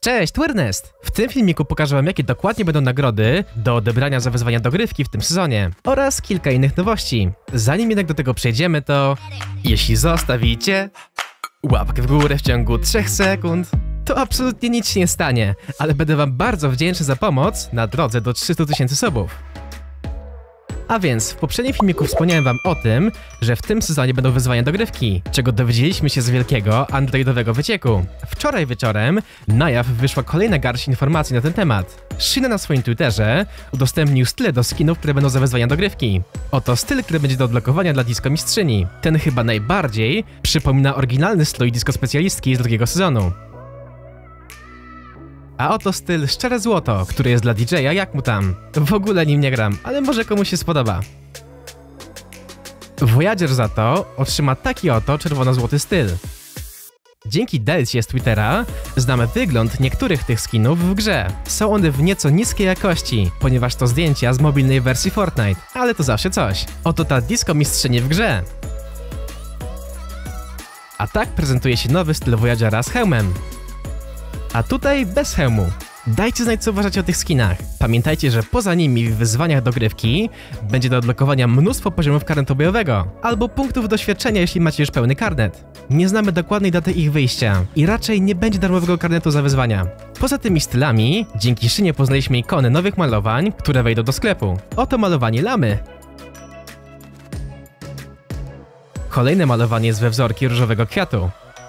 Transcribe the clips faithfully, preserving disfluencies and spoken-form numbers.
Cześć, Twirnest! W tym filmiku pokażę wam, jakie dokładnie będą nagrody do odebrania za wyzwania dogrywki w tym sezonie oraz kilka innych nowości. Zanim jednak do tego przejdziemy, to jeśli zostawicie łapkę w górę w ciągu trzech sekund, to absolutnie nic się nie stanie, ale będę wam bardzo wdzięczny za pomoc na drodze do trzystu tysięcy subów. A więc w poprzednim filmiku wspomniałem wam o tym, że w tym sezonie będą wyzwania dogrywki, czego dowiedzieliśmy się z wielkiego androidowego wycieku. Wczoraj wieczorem na jaw wyszła kolejna garść informacji na ten temat. Shina na swoim Twitterze udostępnił style do skinów, które będą za wyzwania dogrywki. Oto styl, który będzie do odblokowania dla disco mistrzyni. Ten chyba najbardziej przypomina oryginalny strój disco specjalistki z drugiego sezonu. A oto styl Szczere Złoto, który jest dla D J a, jak mu tam. W ogóle nim nie gram, ale może komuś się spodoba. Voyager za to otrzyma taki oto czerwono-złoty styl. Dzięki delcie z Twittera znamy wygląd niektórych tych skinów w grze. Są one w nieco niskiej jakości, ponieważ to zdjęcia z mobilnej wersji Fortnite, ale to zawsze coś. Oto ta disco mistrzyni w grze. A tak prezentuje się nowy styl Voyagera z hełmem. A tutaj bez hełmu. Dajcie znać, co uważacie o tych skinach. Pamiętajcie, że poza nimi w wyzwaniach dogrywki będzie do odblokowania mnóstwo poziomów karnetu bojowego albo punktów doświadczenia, jeśli macie już pełny karnet. Nie znamy dokładnej daty ich wyjścia i raczej nie będzie darmowego karnetu za wyzwania. Poza tymi stylami, dzięki Shinie poznaliśmy ikony nowych malowań, które wejdą do sklepu. Oto malowanie lamy. Kolejne malowanie jest we wzorki różowego kwiatu.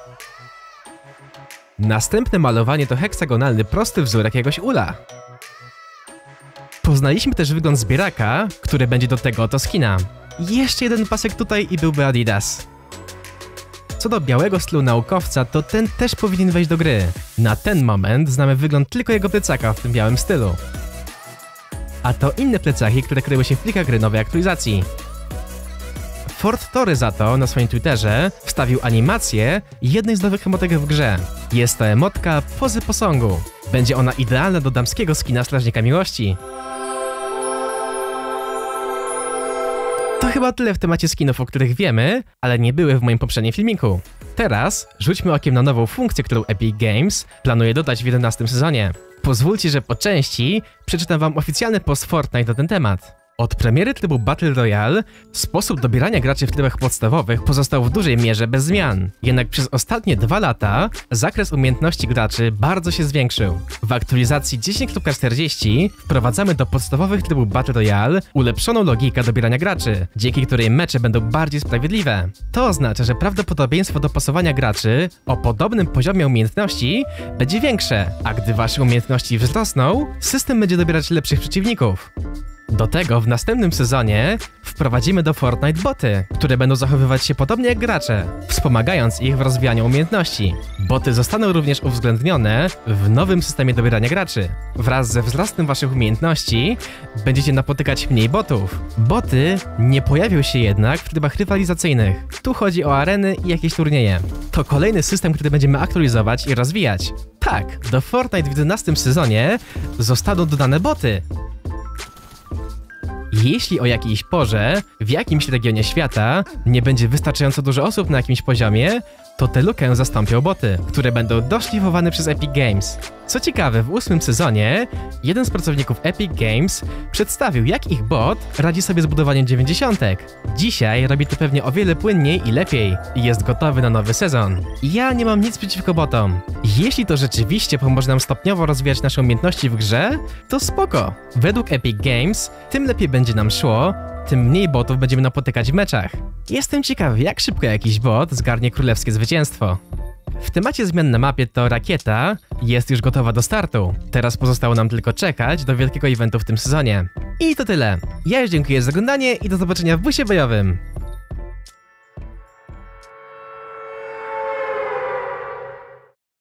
Następne malowanie to heksagonalny, prosty wzór jakiegoś ula. Poznaliśmy też wygląd zbieraka, który będzie do tego oto skina. Jeszcze jeden pasek tutaj i byłby Adidas. Co do białego stylu naukowca, to ten też powinien wejść do gry. Na ten moment znamy wygląd tylko jego plecaka w tym białym stylu. A to inne plecaki, które kryły się w plikach gry nowej aktualizacji. Ford Tory za to na swoim Twitterze wstawił animację jednej z nowych emotek w grze. Jest to emotka pozy posągu. Będzie ona idealna do damskiego skina Strażnika Miłości. To chyba tyle w temacie skinów, o których wiemy, ale nie były w moim poprzednim filmiku. Teraz rzućmy okiem na nową funkcję, którą Epic Games planuje dodać w jedenastym sezonie. Pozwólcie, że po części przeczytam wam oficjalny post Fortnite na ten temat. Od premiery trybu Battle Royale sposób dobierania graczy w trybach podstawowych pozostał w dużej mierze bez zmian. Jednak przez ostatnie dwa lata zakres umiejętności graczy bardzo się zwiększył. W aktualizacji dziesięć kropka czterdzieści wprowadzamy do podstawowych trybów Battle Royale ulepszoną logikę dobierania graczy, dzięki której mecze będą bardziej sprawiedliwe. To oznacza, że prawdopodobieństwo dopasowania graczy o podobnym poziomie umiejętności będzie większe, a gdy wasze umiejętności wzrosną, system będzie dobierać lepszych przeciwników. Do tego w następnym sezonie wprowadzimy do Fortnite boty, które będą zachowywać się podobnie jak gracze, wspomagając ich w rozwijaniu umiejętności. Boty zostaną również uwzględnione w nowym systemie dobierania graczy. Wraz ze wzrostem waszych umiejętności będziecie napotykać mniej botów. Boty nie pojawią się jednak w trybach rywalizacyjnych. Tu chodzi o areny i jakieś turnieje. To kolejny system, który będziemy aktualizować i rozwijać. Tak, do Fortnite w jedenastym sezonie zostaną dodane boty. Jeśli o jakiejś porze, w jakimś regionie świata nie będzie wystarczająco dużo osób na jakimś poziomie, to tę lukę zastąpią boty, które będą doszlifowane przez Epic Games. Co ciekawe, w ósmym sezonie jeden z pracowników Epic Games przedstawił, jak ich bot radzi sobie z budowaniem dziewięćdziesiątek. Dzisiaj robi to pewnie o wiele płynniej i lepiej i jest gotowy na nowy sezon. Ja nie mam nic przeciwko botom. Jeśli to rzeczywiście pomoże nam stopniowo rozwijać nasze umiejętności w grze, to spoko. Według Epic Games tym lepiej będzie nam szło, tym mniej botów będziemy napotykać w meczach. Jestem ciekawy, jak szybko jakiś bot zgarnie królewskie zwycięstwo. W temacie zmian na mapie to rakieta jest już gotowa do startu. Teraz pozostało nam tylko czekać do wielkiego eventu w tym sezonie. I to tyle. Ja już dziękuję za oglądanie i do zobaczenia w busie bojowym.